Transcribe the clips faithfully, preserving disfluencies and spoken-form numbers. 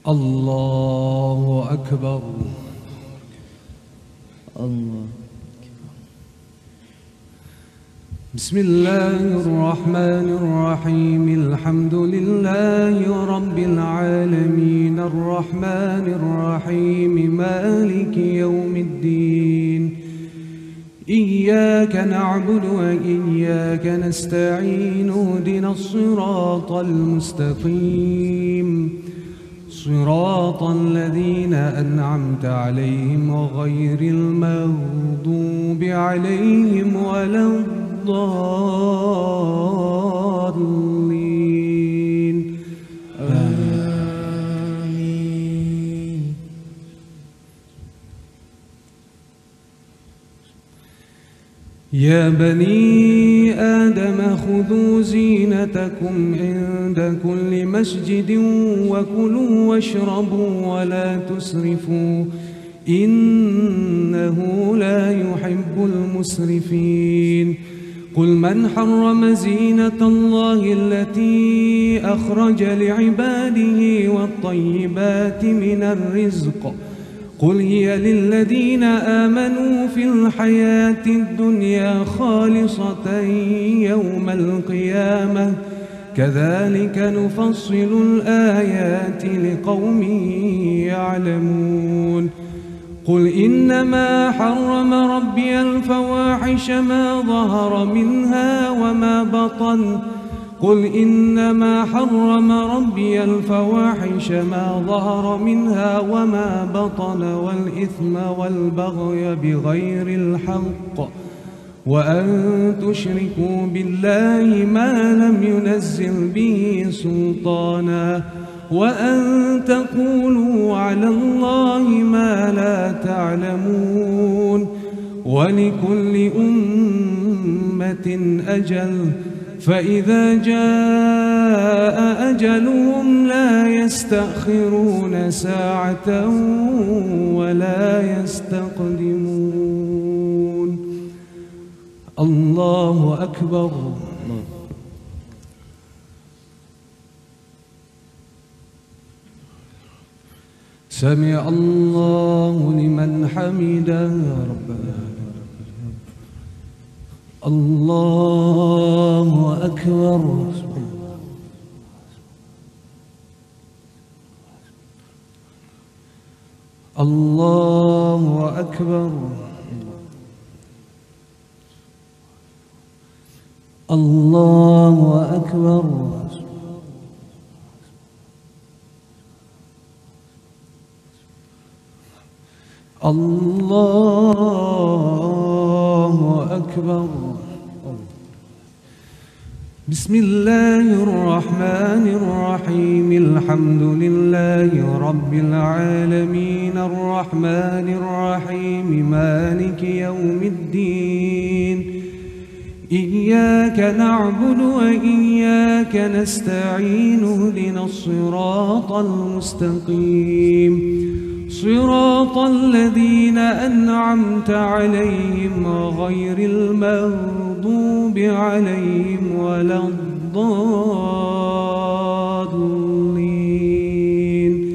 الله أكبر. الله. بسم الله الرحمن الرحيم. الحمد لله رب العالمين الرحمن الرحيم مالك يوم الدين. إياك نعبد وإياك نستعين اهدنا الصراط المستقيم صراط الذين أنعمت عليهم غير المغضوب عليهم ولا الضالين. آمين. يا بني آدم خذوا زينتكم عند كل مسجد وكلوا واشربوا ولا تسرفوا إنه لا يحب المسرفين. قل من حرم زينة الله التي أخرج لعباده والطيبات من الرزق قل هي للذين آمنوا في الحياة الدنيا خالصة يوم القيامة كذلك نفصل الآيات لقوم يعلمون. قل إنما حرم ربي الفواحش ما ظهر منها وما بطن قل إنما حرم ربي الفواحش ما ظهر منها وما بطن والإثم والبغي بغير الحق وأن تشركوا بالله ما لم ينزل به سلطانا وأن تقولوا على الله ما لا تعلمون. ولكل أمة أجل فإذا جاء أجلهم لا يستأخرون ساعة ولا يستقدمون. الله أكبر. سمع الله لمن حمده ربنا. الله أكبر. الله أكبر. الله أكبر. الله أكبر. بسم الله الرحمن الرحيم. الحمد لله رب العالمين الرحمن الرحيم مالك يوم الدين. إياك نعبد وإياك نستعين اهدنا الصراط المستقيم صراط الذين أنعمت عليهم غير المغضوب عليهم ولا الضالين.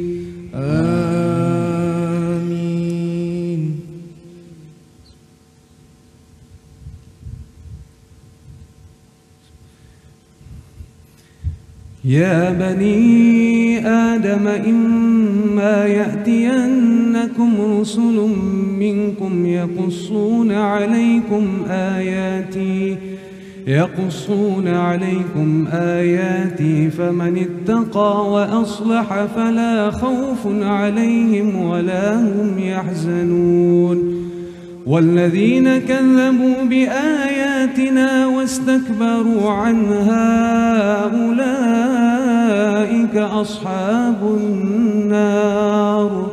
آمين. يا بني آدم إما يأتينكم رسل منكم يقصون عليكم آياتي يقصون عليكم آياتي فمن اتقى وأصلح فلا خوف عليهم ولا هم يحزنون. والذين كذبوا بآياتنا واستكبروا عنها أولئك أصحاب النار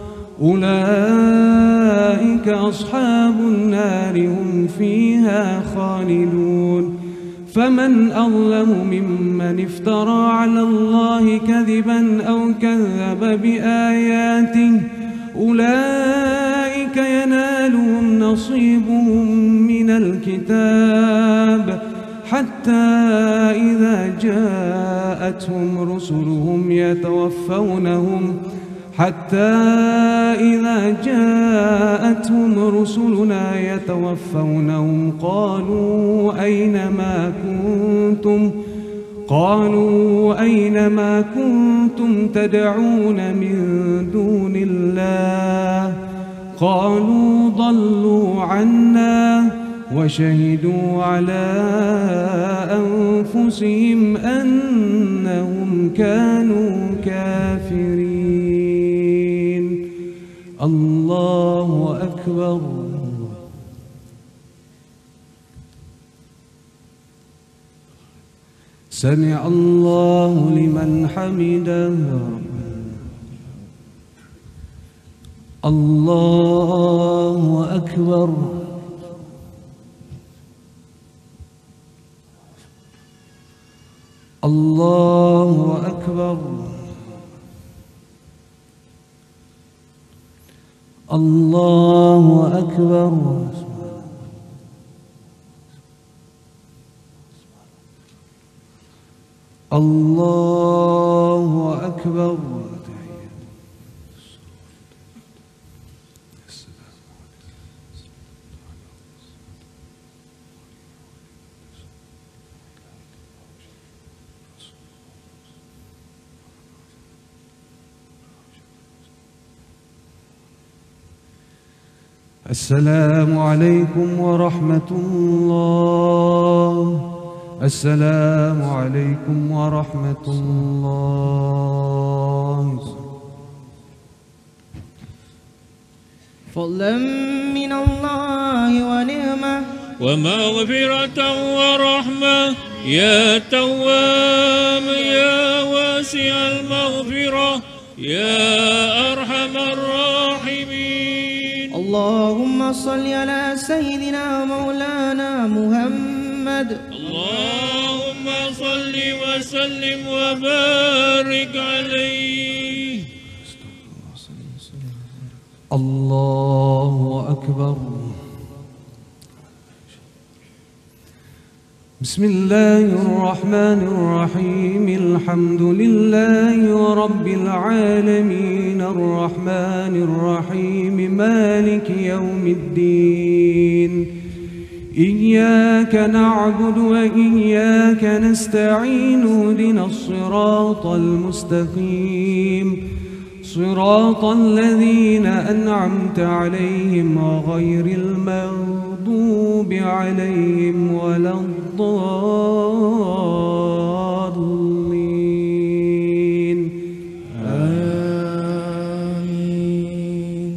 أولئك أصحاب النار هم فيها خالدون. فمن أظلم ممن افترى على الله كذبا أو كذب بآياته أولئك ينالهم نصيبهم من الكتاب حتى إذا جاءتهم رسلهم يتوفونهم حتى إذا جاءتهم رسلنا يتوفونهم قالوا أين ما كنتم قالوا أين ما كنتم تدعون من دون الله قالوا ضلوا عنا وشهدوا على أنفسهم أنهم كانوا كافرين. الله أكبر. سمع الله لمن حمده. الله أكبر. الله أكبر. الله أكبر. الله أكبر. السلام عليكم ورحمة الله. السلام عليكم ورحمة الله. فضلا من الله ونعمة ومغفرة ورحمة يا توام يا واسع المغفرة يا أرحم الراحمين. اللهم صل على سيدنا مولانا محمد. اللهم صل وسلم وبارك عليه. الله أكبر. بسم الله الرحمن الرحيم. الحمد لله رب العالمين الرحمن الرحيم مالك يوم الدين. إياك نعبد وإياك نستعين اهدنا الصراط المستقيم صراط الذين أنعمت عليهم غير المغضوب عليهم ولا الضالين. آمين.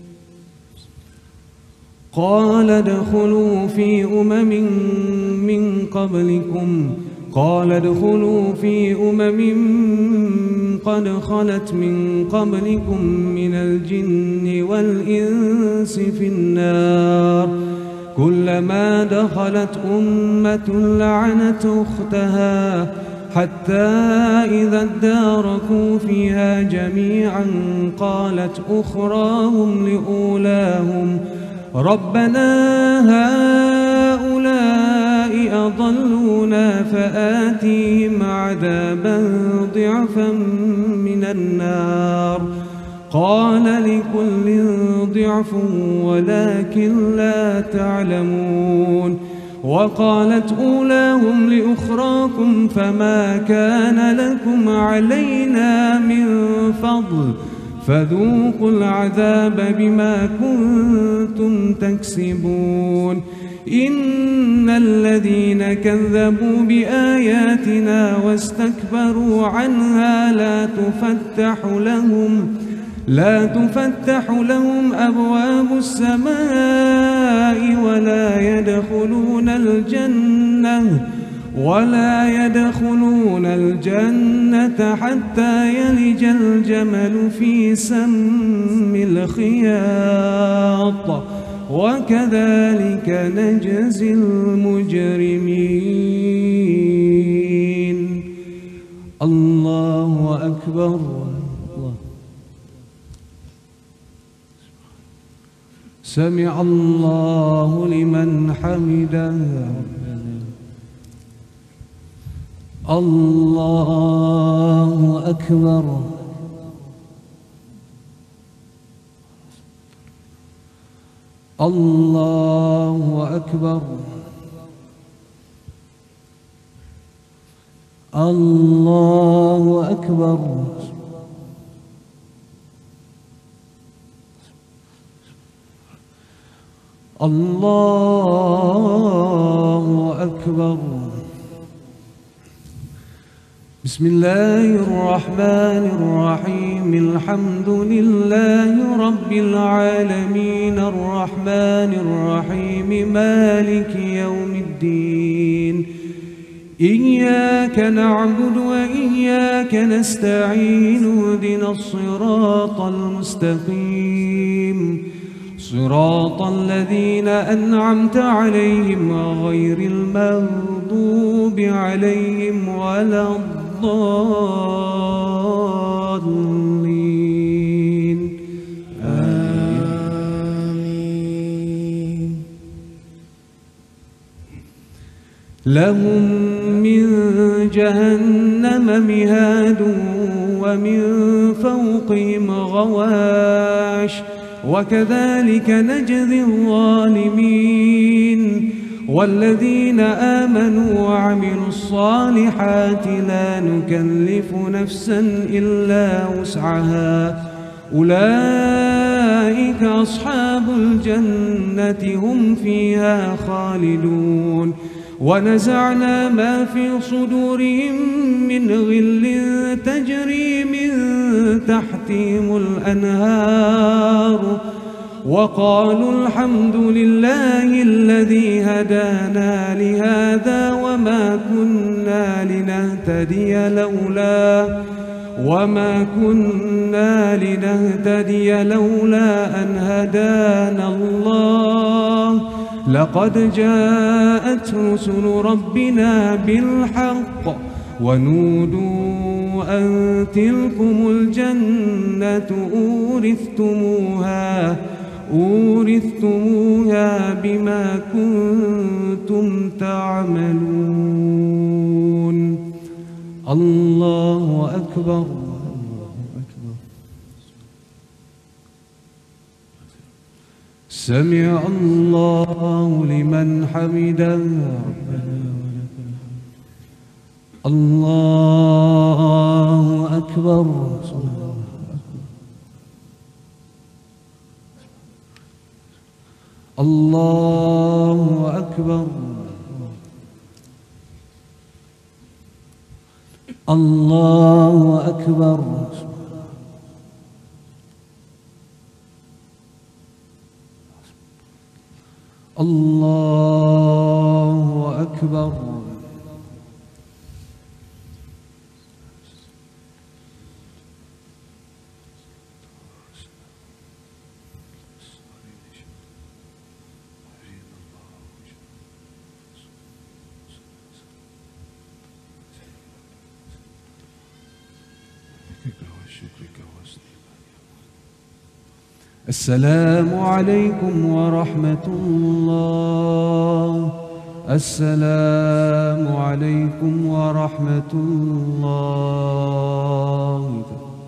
قال ادخلوا في أمم من قبلكم قال ادخلوا في أمم قد خلت من قبلكم من الجن والإنس في النار كلما دخلت أمة لعنت أختها حتى إذا اداركوا فيها جميعا قالت أخراهم لأولاهم ربنا هؤلاء أضلونا فآتيهم عذابا ضعفا من النار قال لكل ضعف ولكن لا تعلمون. وقالت أولاهم لأخراكم فما كان لكم علينا من فضل فذوقوا العذاب بما كنتم تكسبون. إن الذين كذبوا بآياتنا واستكبروا عنها لا تفتح لهم لا تفتح لهم أبواب السماء ولا يدخلون الجنة ولا يدخلون الجنة حتى يلج الجمل في سم الخياط وكذلك نجزي المجرمين. الله أكبر. سمع الله لمن حمده. الله أكبر. الله أكبر. الله أكبر. الله أكبر. بسم الله الرحمن الرحيم. الحمد لله رب العالمين الرحمن الرحيم مالك يوم الدين. إياك نعبد وإياك نستعين اهدنا الصراط المستقيم صراط الذين أنعمت عليهم غير المغضوب عليهم ولا الضالين. آمين. لهم من جهنم مهاد ومن فوقهم غواش وكذلك نجزي الظالمين. والذين آمنوا وعملوا الصالحات لا نكلف نفسا إلا وسعها أولئك أصحاب الجنة هم فيها خالدون. ونزعنا ما في صدورهم من غل تجري من تحتهم الأنهار وقالوا الحمد لله الذي هدانا لهذا وما كنا لنهتدي لولا وما كنا لنهتدي لولا أن هدانا الله لقد جاءت رسل ربنا بالحق ونودوا أن تلكم الجنة أورثتموها أورثتموها بما كنتم تعملون. الله أكبر. سمع الله لمن حمده. الله أكبر. الله أكبر. الله أكبر. الله أكبر. السلام عليكم ورحمة الله. السلام عليكم ورحمة الله.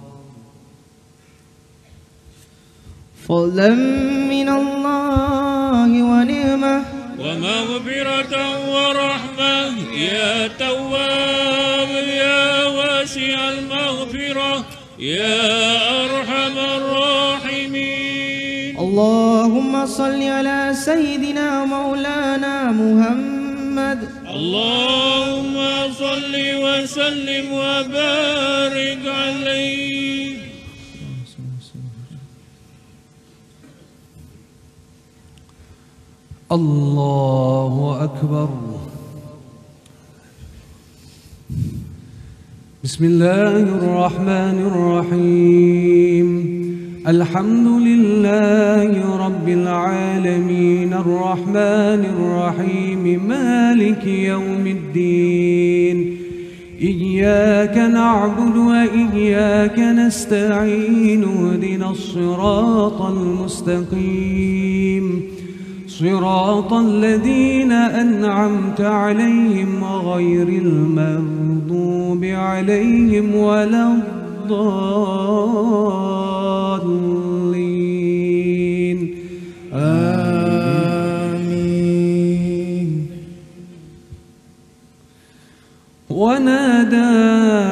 فضلا من الله ونعمة ومغفرة ورحمة يا تواب يا واسع المغفرة يا أرحم الراحمين. اللهم صل على سيدنا مولانا محمد. اللهم صل وسلم وبارك عليه. الله أكبر. بسم الله الرحمن الرحيم. الحمد لله رب العالمين الرحمن الرحيم مالك يوم الدين. إياك نعبد وإياك نستعين اهدنا الصراط المستقيم صراط الذين أنعمت عليهم غير المغضوب عليهم ولا الضالين آمين. ونادى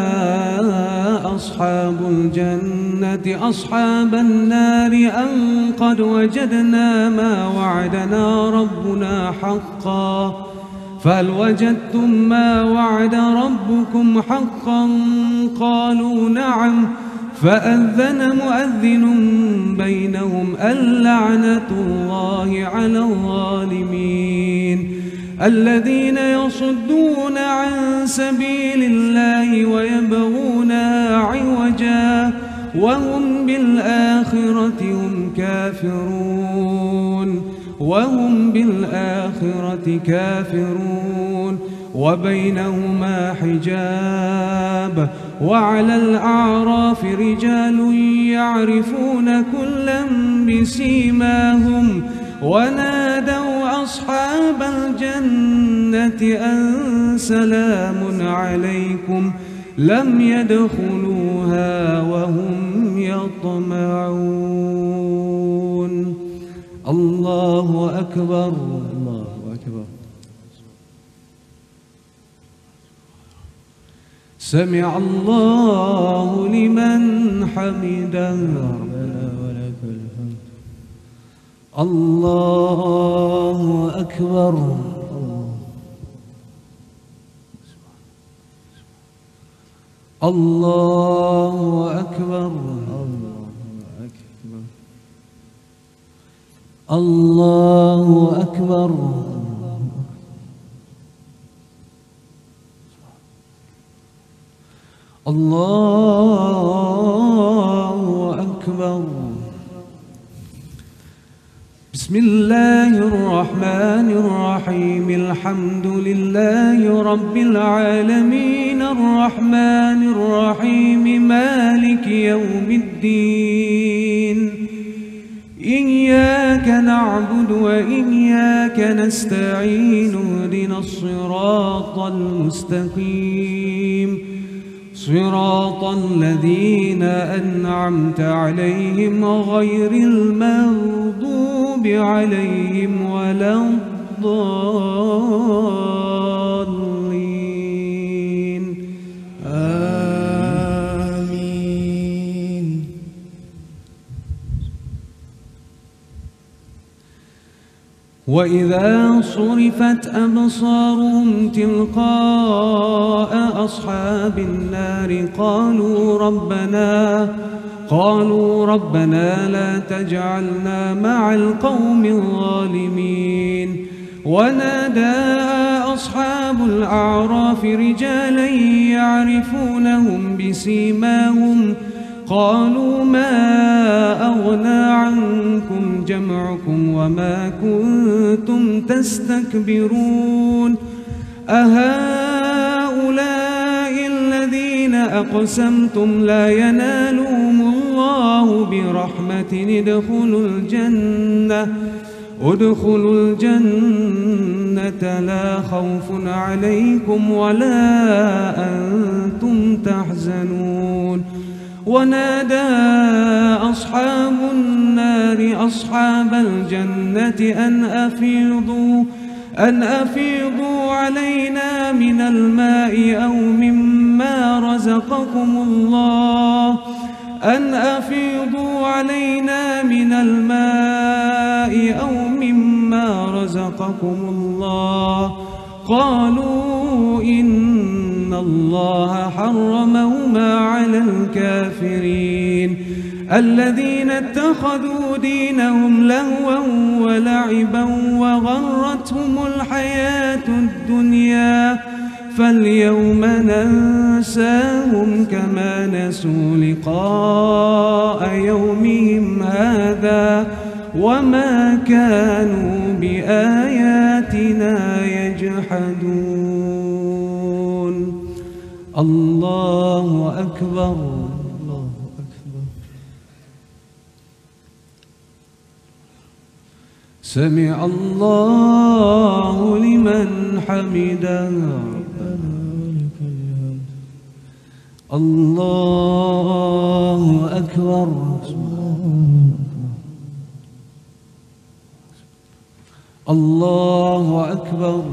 أصحاب الجنة أصحاب النار أن قد وجدنا ما وعدنا ربنا حقا فهل وجدتم ما وعد ربكم حقا قالوا نعم فأذن مؤذن بينهم اللعنة الله على الظالمين الذين يصدون عن سبيل الله ويبغونها عوجا وهم بالآخرة هم كافرون وهم بالآخرة كافرون وبينهما حجاب وعلى الأعراف رجال يعرفون كلا بسيماهم ونادوا أصحاب الجنة أن سلام عليكم لم يدخلوها وهم يطمعون. الله أكبر. الله أكبر. سمع الله لمن حمده. الله أكبر. الله أكبر. الله أكبر. الله أكبر. بسم الله الرحمن الرحيم الحمد لله رب العالمين الرحمن الرحيم مالك يوم الدين إياك نعبد وإياك نستعين اهدنا الصراط المستقيم صراط الذين أنعمت عليهم غير المغضوب عليهم ولا الضالين آمين. وإذا صرفت أبصارهم تلقاء أصحاب النار قالوا ربنا قالوا ربنا لا تجعلنا مع القوم الظالمين. ونادى أصحاب الأعراف رجالا يعرفونهم بسيماهم قالوا ما أغنى عنكم جمعكم وما كنتم تستكبرون أهؤلاء الذين أقسمتم لا ينالهم الله برحمة ادخلوا الجنة ادخلوا الجنة لا خوف عليكم ولا أنتم تحزنون. ونادى أصحاب النار أصحاب الجنة أن أفيضوا أن أفيضوا علينا من الماء أو مما رزقكم الله أن أفيضوا علينا من الماء أو مما رزقكم الله قالوا إن الله حرمهما على الكافرين الذين اتخذوا دينهم لهوا ولعبا وغرتهم الحياة الدنيا فاليوم ننساهم كما نسوا لقاء يومهم هذا وما كانوا بآياتنا يجحدون. الله أكبر. الله أكبر. سمع الله لمن حمده. الله أكبر. الله أكبر.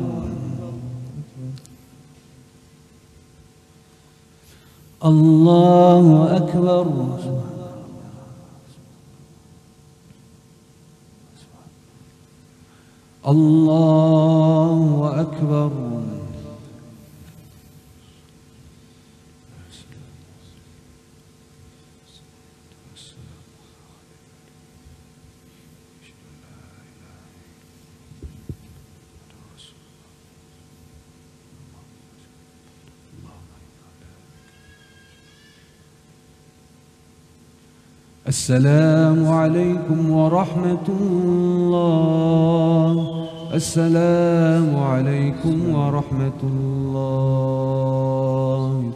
الله أكبر. الله أكبر. السلام عليكم ورحمة الله. السلام عليكم ورحمة الله.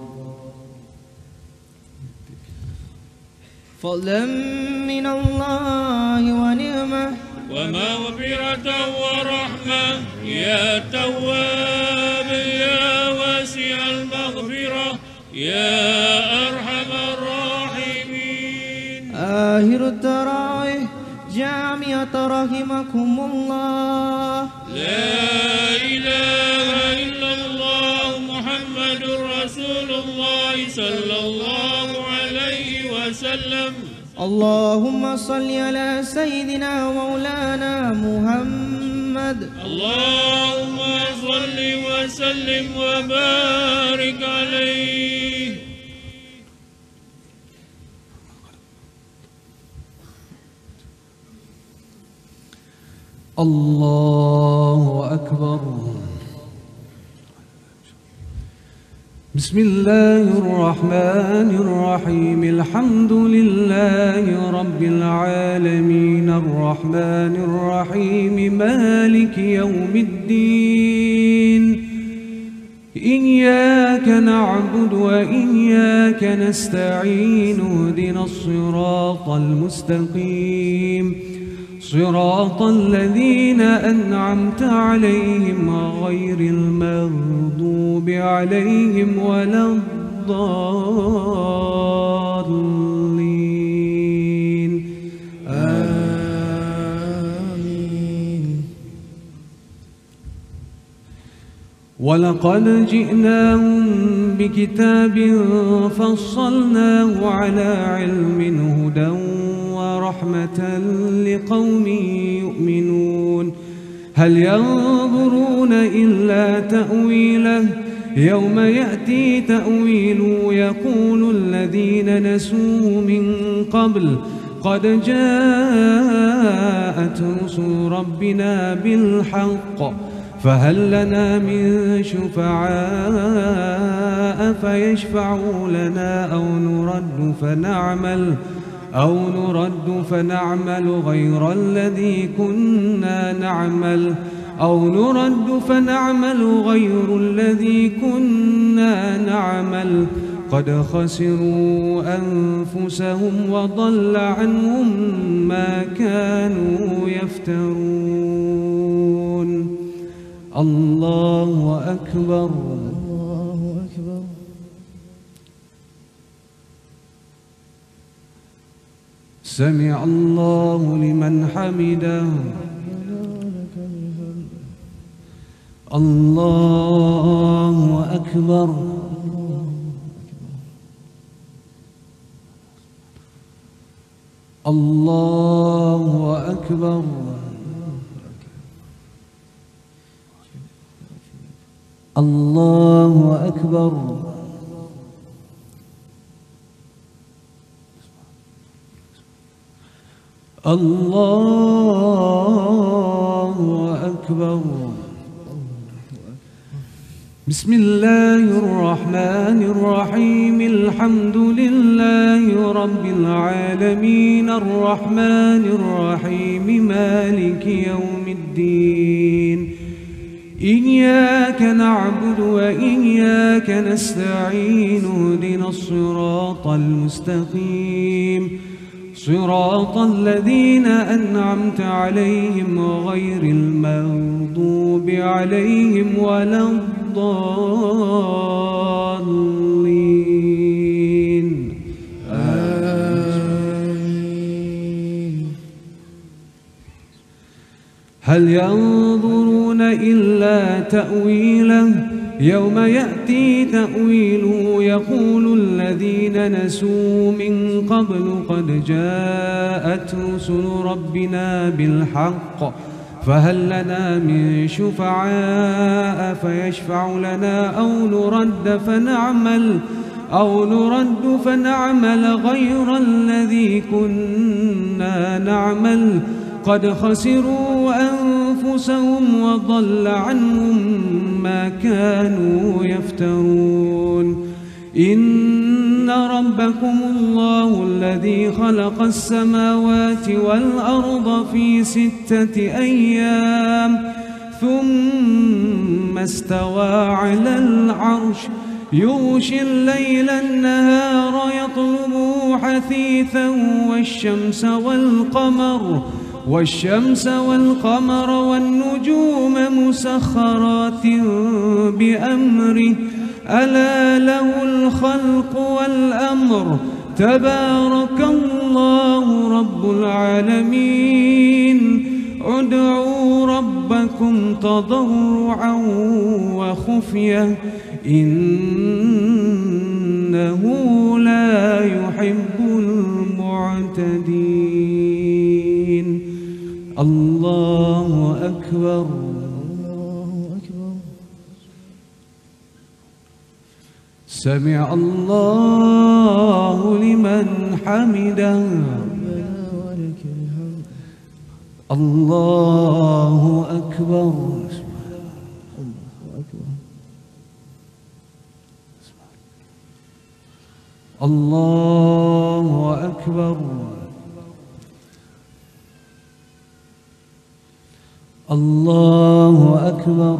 فضلا من الله ونعمة ومغفرة ورحمة يا تواب يا واسع المغفرة يا أرحم الراحمين. آخر التراويح جامعة رحمكم الله. لا إله إلا الله محمد رسول الله صلى الله عليه وسلم. اللهم صل على سيدنا مولانا محمد. اللهم صل وسلم وبارك عليه. الله أكبر. بسم الله الرحمن الرحيم. الحمد لله رب العالمين الرحمن الرحيم مالك يوم الدين. إياك نعبد وإياك نستعين. اهدنا الصراط المستقيم صراط الذين أنعمت عليهم غير المغضوب عليهم ولا الضالين. آمين. ولقد جئناهم بكتاب فصلناه على علم هدى ورحمة لقوم يؤمنون. هل ينظرون إلا تأويله يوم يأتي تأويله يقول الذين نسوه من قبل قد جاءت رسل ربنا بالحق فهل لنا من شفعاء فيشفعوا لنا أو نرد فنعمل أو نرد فنعمل غير الذي كنا نعمل أو نرد فنعمل غير الذي كنا نعمل قد خسروا أنفسهم وضل عنهم ما كانوا يفترون. الله أكبر. الله أكبر. سمع الله لمن حمده. الله أكبر. الله أكبر. الله أكبر. الله أكبر. بسم الله الرحمن الرحيم. الحمد لله رب العالمين الرحمن الرحيم مالك يوم الدين. إياك نعبد وإياك نستعين. اهدنا الصراط المستقيم صراط الذين أنعمت عليهم غير المغضوب عليهم ولا الضالين آمين. هل ينظرون إلا تأويله يوم يأتي تأويله يقول الذين نسوا من قبل قد جاءت رسل ربنا بالحق فهل لنا من شفعاء فيشفع لنا أو نرد فنعمل أو نرد فنعمل غير الذي كنا نعمل قد خسروا أنفسهم وضل عنهم ما كانوا يفترون. إن ربكم الله الذي خلق السماوات والأرض في ستة أيام ثم استوى على العرش يغشي الليل النهار يطلبه حثيثا والشمس والقمر والشمس والقمر والنجوم مسخرات بأمره ألا له الخلق والأمر تبارك الله رب العالمين. ادعوا ربكم تضرعا وخفية إنه لا يحب المعتدين. الله أكبر. سمع الله لمن حمده. الله أكبر. الله أكبر. الله أكبر.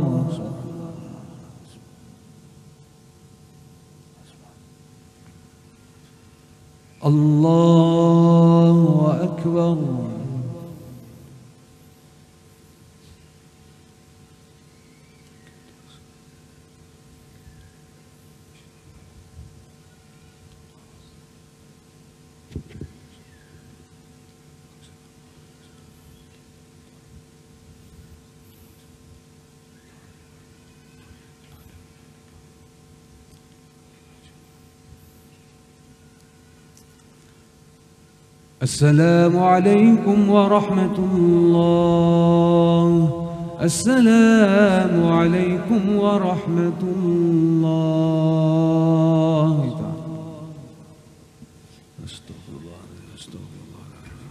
الله أكبر. السلام عليكم ورحمة الله. السلام عليكم ورحمة الله. أستغفر الله أستغفر الله.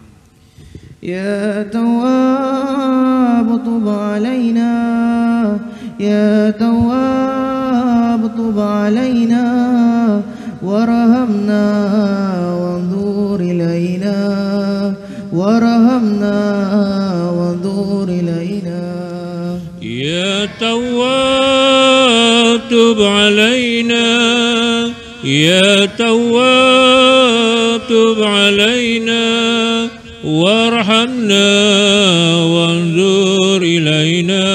يا تواب طب علينا يا تواب طب علينا وارحمنا وانظر إلينا وارحمنا وانظر إلينا. يا تواب تب علينا يا تواب تب علينا وارحمنا وانظر إلينا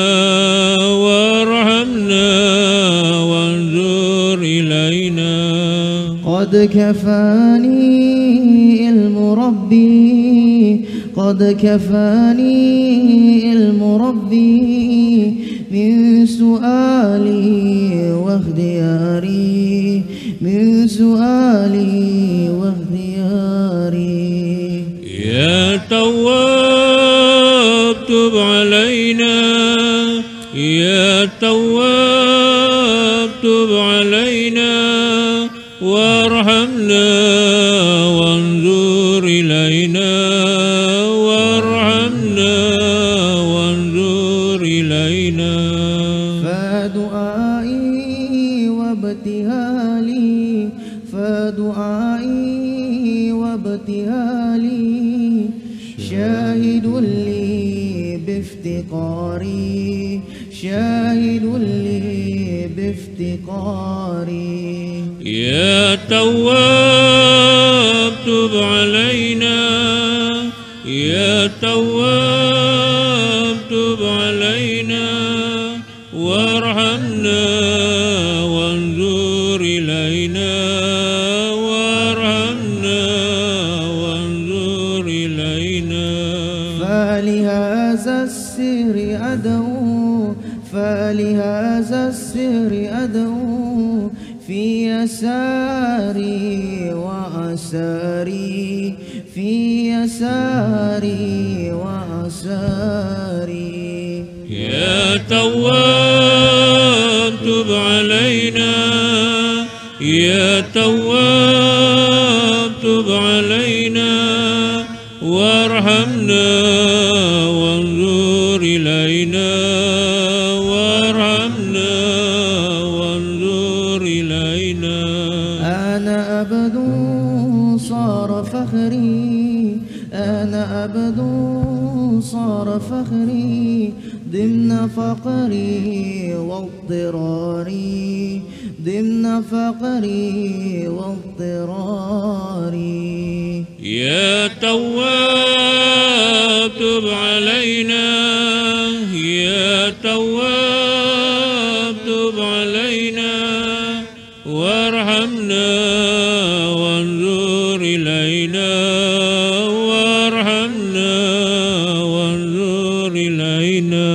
وارحمنا وانظر إلينا. قد كفاني علم ربي قد كفاني علم ربي من سؤالي واختياري من سؤالي واختياري. يا تواب تب علينا يا تواب تب علينا وارحمنا وانظر إلينا وارحمنا وانظر إلينا. فدعائي وابتهالي فدعائي وابتهالي شاهد لي بافتقاري شاهد لي بافتقاري. يا تواب تب علينا تواب تب علينا وارحمنا وانظر إلينا وارحمنا وانظر إلينا. فلهذا السر أدعو فلهذا السر أدعو في يساري وأساري في يساري وأساري. يا تواب تب علينا يا تواب تب علينا وارحمنا وانظر إلينا وارحمنا وانظر إلينا. أنا عبد صار فخري أنا عبد صار فخري ضمن فقري واضطراري ضمن فقري واضطراري. يا تواب تب علينا يا تواب تب علينا وارحمنا وانظر إلينا وارحمنا وانظر إلينا.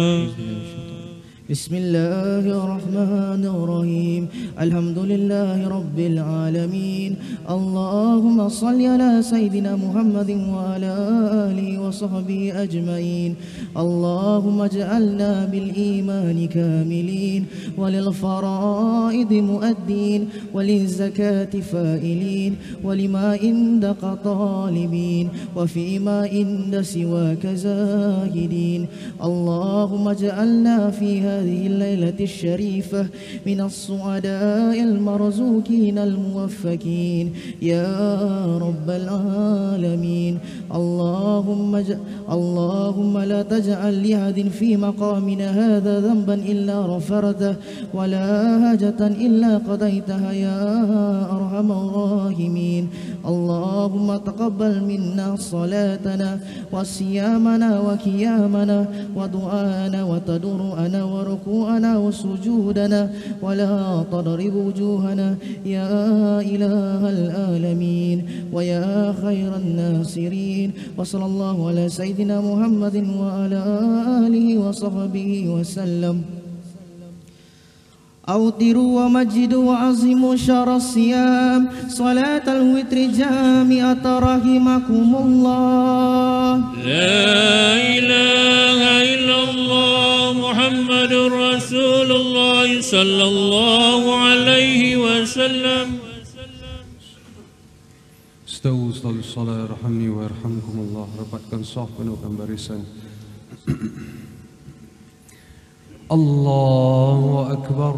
بسم الله الرحمن الرحيم. الحمد لله رب العالمين. اللهم صل على سيدنا محمد وعلى آله وصحبه أجمعين. اللهم اجعلنا بالإيمان كاملين وللفرائض مؤدين وللزكاة فائلين ولما عندك طالبين وفيما عند سواك زاهدين. اللهم اجعلنا في هذه الليلة الشريفة من السعداء المرزوقين الموفقين يا رب العالمين. اللهم ج... اللهم لا تجعل لأحد في مقامنا هذا ذنبا إلا غفرته ولا حاجة إلا قضيتها يا أرحم الراحمين. اللهم تقبل منا صلاتنا وصيامنا وقيامنا ودعاءنا وتضرعنا وركوعنا وسجودنا ولا تضرب وجوهنا يا إله العالمين ويا خير الناصرين. وصلى الله على سيدنا محمد وعلى آله وصحبه وسلم. أوتروا ومجدوا وعظموا شهر الصيام صلاة الوتر جامعة رحمكم الله. لا إله إلا الله محمد رسول الله صلى الله عليه وسلم. Stawu selalu salat rahmi wa yarhamkumullah. Rapatkan saf penuhkan barisan. Allahu Akbar.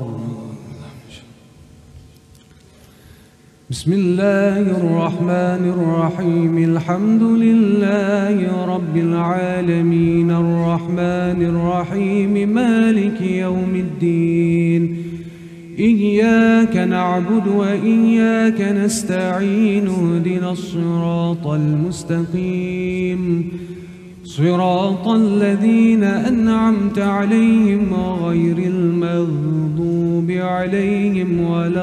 Bismillahir Rahmanir Rahim. Alhamdulillahi Rabbil Alamin. Ar-Rahmanir Rahim. Maliki Yawmiddin. إياك نعبد وإياك نستعين اهدنا الصراط المستقيم صراط الذين أنعمت عليهم غير المغضوب عليهم ولا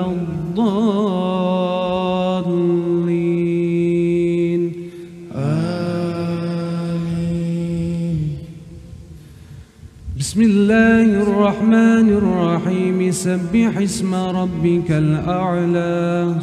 الضالين. آمين. بسم الله الرحمن الرحيم. سبح اسم ربك الأعلى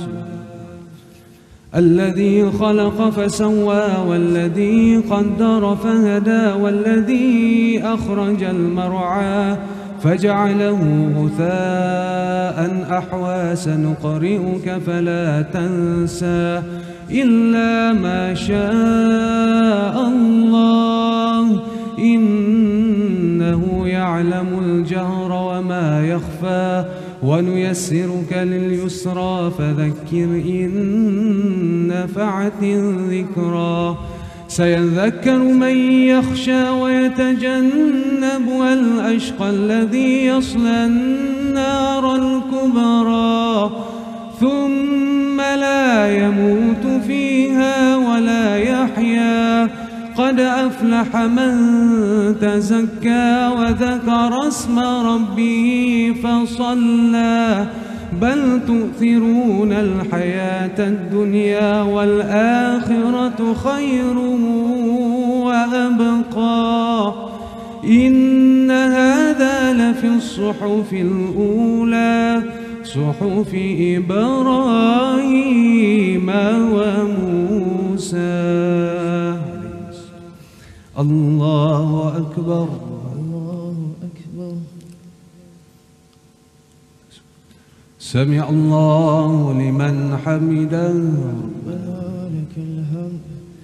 الذي خلق فسوى والذي قدر فهدى والذي أخرج المرعى فجعله غثاء أحوى. سنقرئك فلا تنسى إلا ما شاء الله إنه يعلم الجهر وما يخفى. ونيسرك لليسرى فذكر إن نفعت الذكرى. سيذكر من يخشى ويتجنبها الأشقى الذي يصلى النار الكبرى ثم لا يموت فيها ولا يحيا قد أفلح من تزكى وذكر اسم ربه فصلى بل تؤثرون الحياة الدنيا والآخرة خير وأبقى إن هذا لفي الصحف الأولى صحف إبراهيم وموسى. الله أكبر. الله أكبر. سمع الله لمن حمده. ربنا لك الحمد.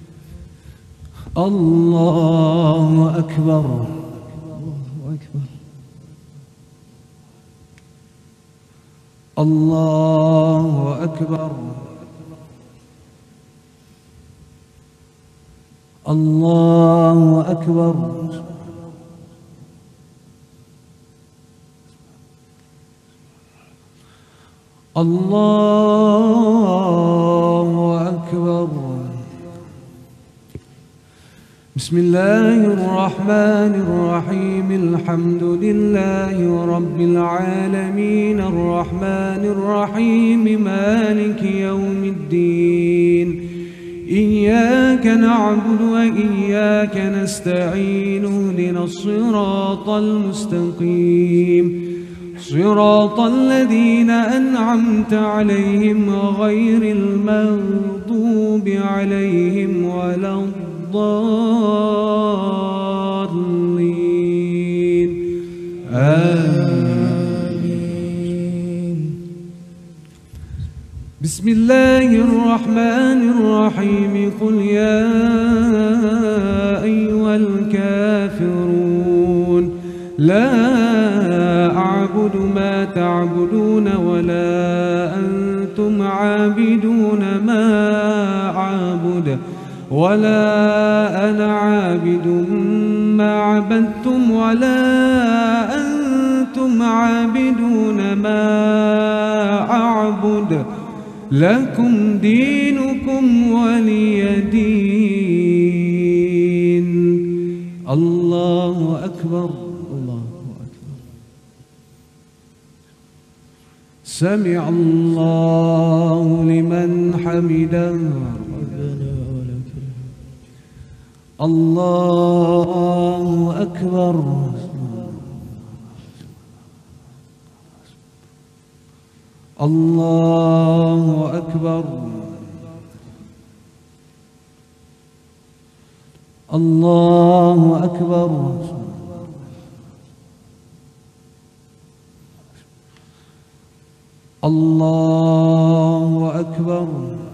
الله أكبر. الله أكبر. الله أكبر. الله أكبر. الله أكبر. بسم الله الرحمن الرحيم الحمد لله رب العالمين الرحمن الرحيم مالك يوم الدين إياك نعبد وإياك نستعين اهدنا الصراط المستقيم صراط الذين أنعمت عليهم غير المغضوب عليهم ولا الضالين آمين. بسم الله الرحمن الرحيم قل يا أيها الكافرون لا أعبد ما تعبدون ولا أنتم عابدون ما أعبد ولا أنا عابد ما عبدتم ولا أنتم عابدون ما أعبد لكم دينكم ولي دين. الله أكبر. الله أكبر. سمع الله لمن حمده. ربنا ولك الحمد. الله أكبر. الله أكبر. الله أكبر. الله أكبر.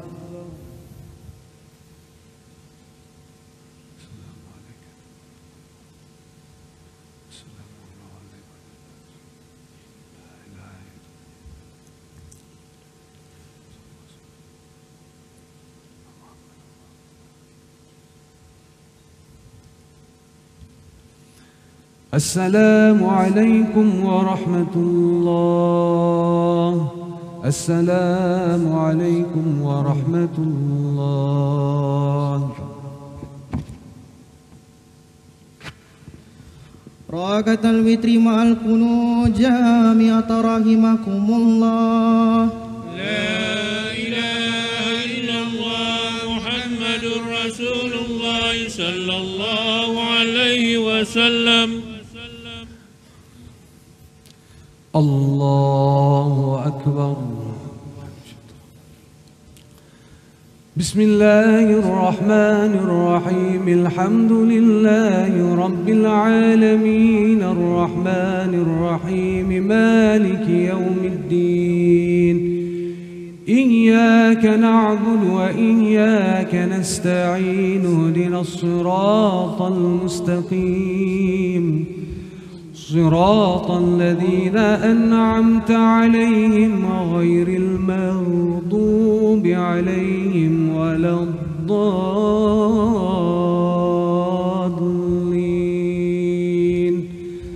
السلام عليكم ورحمة الله. السلام عليكم ورحمة الله. ركعة الوتر مع القنوت جامعة رحمكم الله. لا إله إلا الله محمد رسول الله صلى الله عليه وسلم. الله أكبر. بسم الله الرحمن الرحيم الحمد لله رب العالمين الرحمن الرحيم مالك يوم الدين إياك نعبد وإياك نستعين اهدنا الصراط المستقيم صراط الذين أنعمت عليهم غير المغضوب عليهم ولا الضالين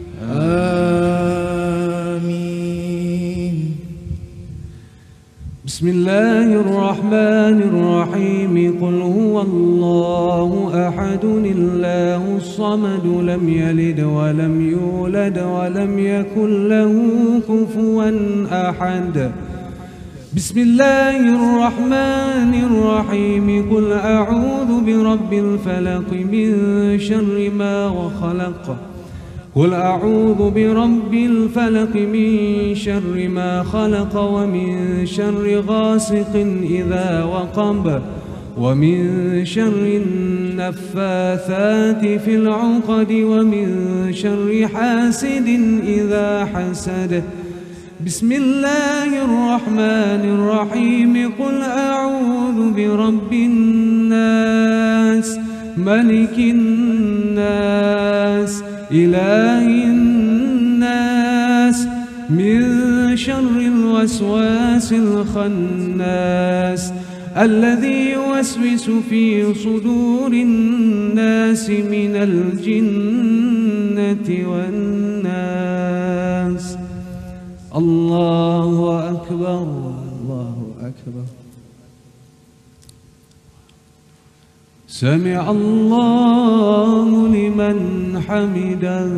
آمين. بسم الله الرحمن الرحيم قل هو الله الله أحد الله الصمد لم يلد ولم يولد ولم يكن له كفوا أحد. بسم الله الرحمن الرحيم. قل أعوذ برب الفلق من شر ما خلق. قل أعوذ برب الفلق من شر ما خلق ومن شر غاسق إذا وقب ومن شر النفاثات في العقد ومن شر حاسد إذا حسد. بسم الله الرحمن الرحيم. قل أعوذ برب الناس ملك الناس إله الناس من شر الوسواس الخناس الذي يوسوس في صدور الناس من الجنة والناس. الله أكبر. الله أكبر. سمع الله لمن حمده.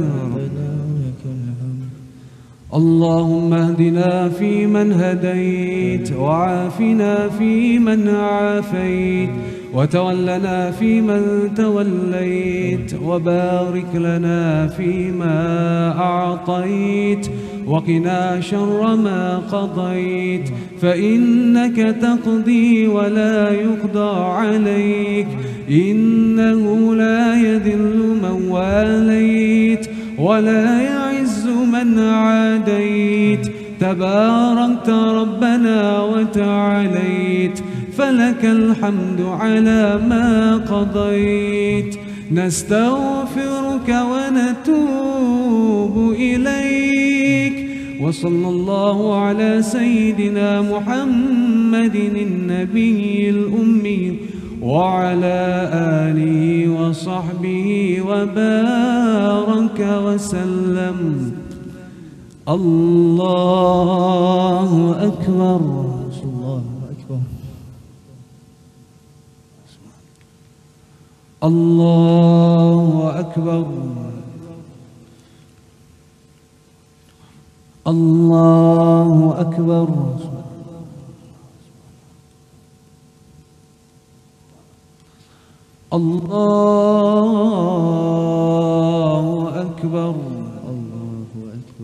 اللهم اهدنا فيمن هديت وعافنا فيمن عافيت وتولنا فيمن توليت وبارك لنا فيما أعطيت وقنا شر ما قضيت فإنك تقضي ولا يقضى عليك إنه لا يذل من واليت ولا يعز من عاديت تباركت ربنا وتعاليت فلك الحمد على ما قضيت. نستغفرك ونتوب إليك وصلى الله على سيدنا محمد النبي الأمي وعلى آله وصحبه وبارك وسلم. الله أكبر. الله أكبر. الله أكبر. الله أكبر. الله أكبر. الله أكبر.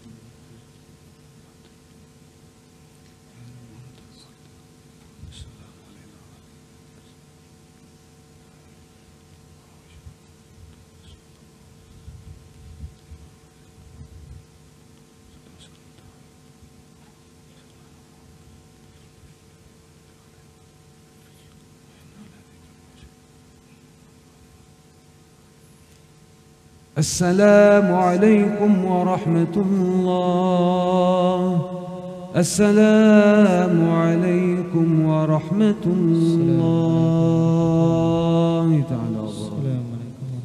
السلام عليكم ورحمة الله. السلام عليكم ورحمة الله تعالى وبركاته.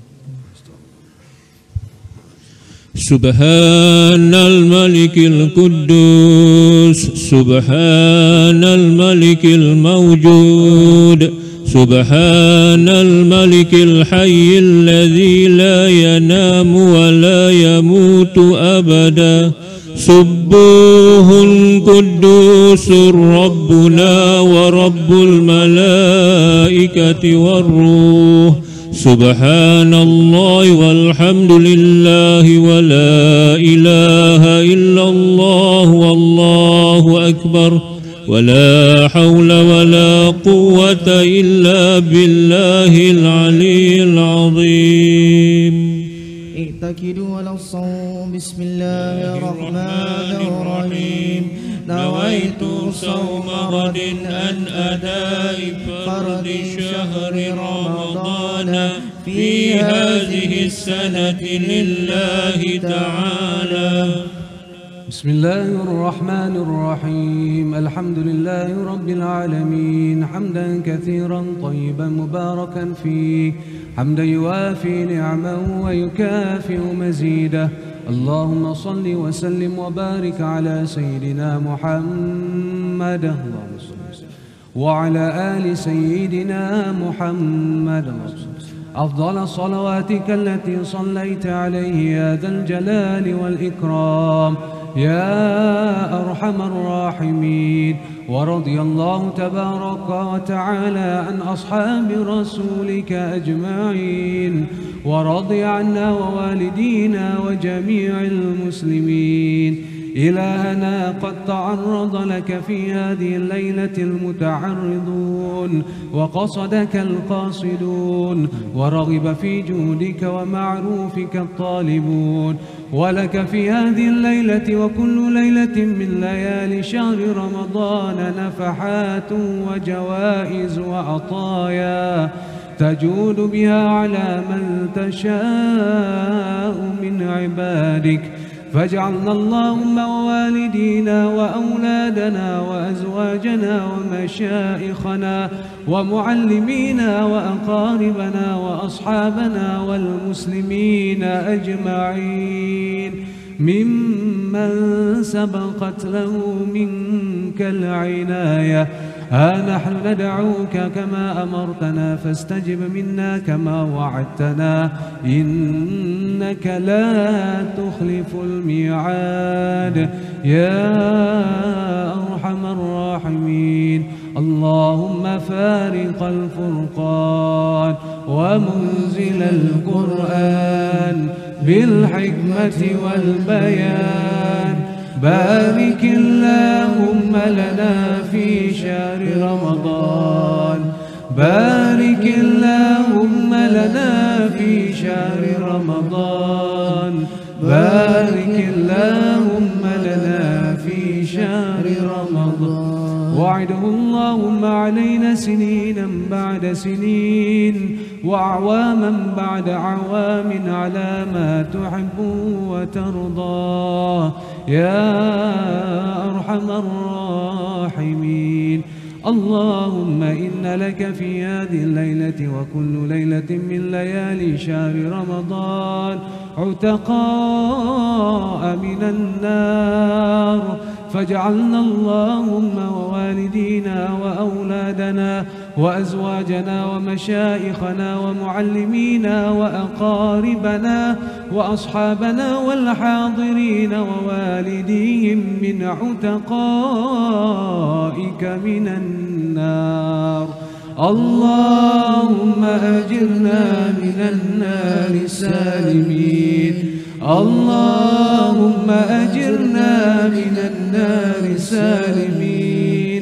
سبحان الملك القدوس سبحان الملك الموجود سبحان الملك الحي الذي لا ينام ولا يموت أبدا سبوح قدوس ربنا ورب الملائكة والروح سبحان الله والحمد لله ولا إله إلا الله والله أكبر ولا حول ولا قوة إلا بالله العلي العظيم. ائتكلوا على الصوم. بسم الله الرحمن الرحيم. نويت صوم غد أن أداء فرض شهر رمضان في هذه السنة لله تعالى. بسم الله الرحمن الرحيم. الحمد لله رب العالمين حمدا كثيرا طيبا مباركا فيه حمدا يوافي نعمه ويكافئ مزيده. اللهم صل وسلم وبارك على سيدنا محمد اللهم صل وسلم وعلى آل سيدنا محمد أفضل صلواتك التي صليت عليه يا ذا الجلال والإكرام يا أرحم الراحمين. ورضي الله تبارك وتعالى عن أصحاب رسولك أجمعين، ورضي عنا ووالدينا وجميع المسلمين. إلهنا قد تعرض لك في هذه الليلة المتعرضون، وقصدك القاصدون، ورغب في جودك ومعروفك الطالبون. ولك في هذه الليلة وكل ليلة من ليالي شهر رمضان نفحات وجوائز وعطايا تجود بها على من تشاء من عبادك. فاجعلنا اللهم ووالدينا وأولادنا وأزواجنا ومشائخنا ومعلمينا وأقاربنا وأصحابنا والمسلمين أجمعين ممن سبقت له منك العناية. ها نحن ندعوك كما أمرتنا فاستجب منا كما وعدتنا، إنك لا تخلف الميعاد يا أرحم الراحمين. اللهم فارق الفرقان ومنزل القرآن بالحكمة والبيان، بارك اللهم لنا في شهر رمضان، بارك اللهم لنا في شهر رمضان، بارك اللهم لنا في شهر رمضان. وعده اللهم علينا سنينا بعد سنين وأعواما بعد أعوام على ما تحب وترضى يا أرحم الراحمين. اللهم إن لك في هذه الليلة وكل ليلة من ليالي شهر رمضان عتقاء من النار، فاجعلنا اللهم ووالدينا وأولادنا وأزواجنا ومشائخنا ومعلمينا وأقاربنا وأصحابنا والحاضرين ووالديهم من عتقائك من النار. اللهم أجرنا من النار سالمين، اللهم أجرنا من النار سالمين،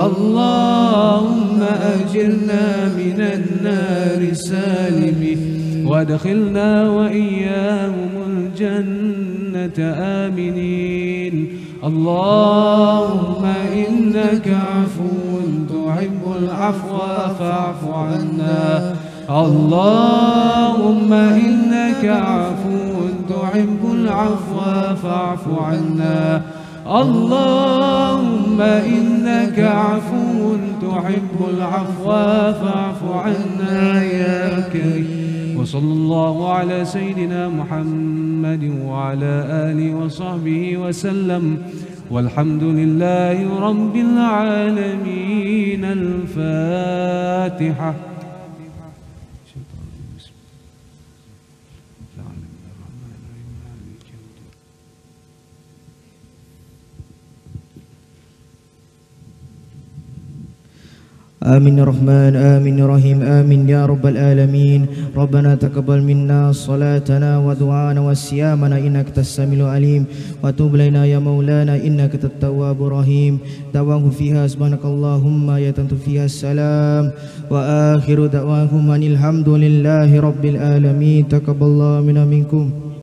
اللهم أجرنا من النار سالمين، وادخلنا وإياهم الجنة آمنين. اللهم إنك عفو تحب العفو فاعف عنا، اللهم إنك عفو تحب العفو فاعف عنا، اللهم إنك عفو تحب العفو فاعف عنا يا كريم. وصلى الله على سيدنا محمد وعلى آله وصحبه وسلم، والحمد لله رب العالمين. الفاتحة. آمين يا رحمن، آمين يا رحيم، آمين يا رب العالمين. ربنا تقبل منا صلاتنا ودعانا وصيامنا إنك أنت السميع العليم، وتوب علينا يا مولانا إنك أنت التواب الرحيم. دعواهم فيها سبحانك اللهم يتنت فيها السلام، وآخر دعواهم أن الحمد لله رب العالمين. تقبل الله منا منكم.